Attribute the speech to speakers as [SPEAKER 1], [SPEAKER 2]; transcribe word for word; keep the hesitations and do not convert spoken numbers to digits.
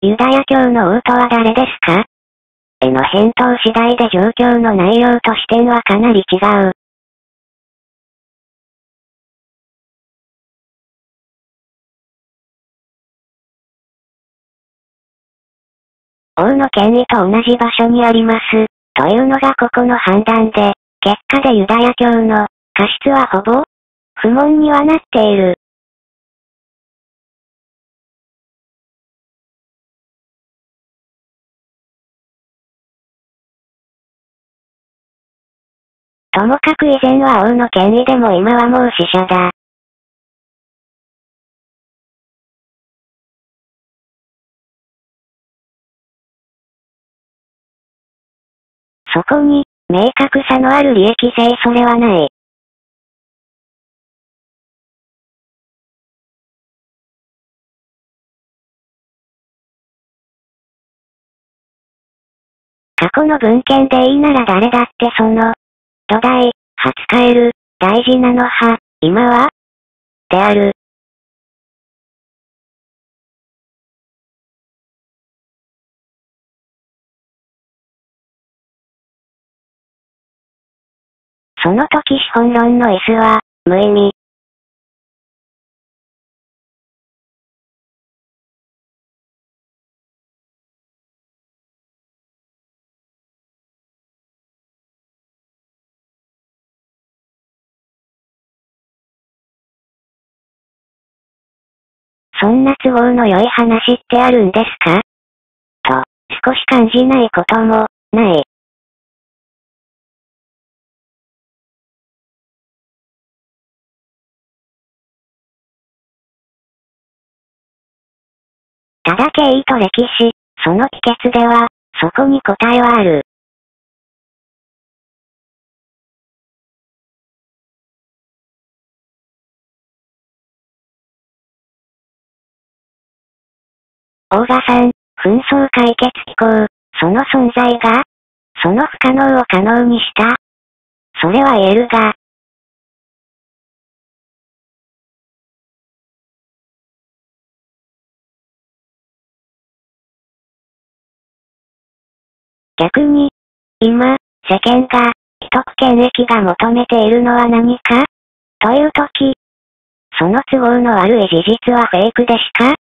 [SPEAKER 1] ユダヤ教の王とは誰ですか？への返答次第で状況の内容と視点はかなり違う。王の権威と同じ場所にあります、というのがここの判断で、結果でユダヤ教の過失はほぼ不問にはなっている。ともかく以前は王の権威でも今はもう死者だ。そこに、明確さのある利益性それはない。過去の文献でいいなら誰だってその、土台、初カエル、大事なのは、今はである。その時資本論の椅子は、無意味。そんな都合の良い話ってあるんですか？と、少し感じないことも、ない。ただ経緯と歴史、その帰結では、そこに答えはある。オーガさん、紛争解決機構、その存在が、その不可能を可能にした。それは言えるが、逆に、今、世間が、既得権益が求めているのは何かというとき、その都合の悪い事実はフェイクでしか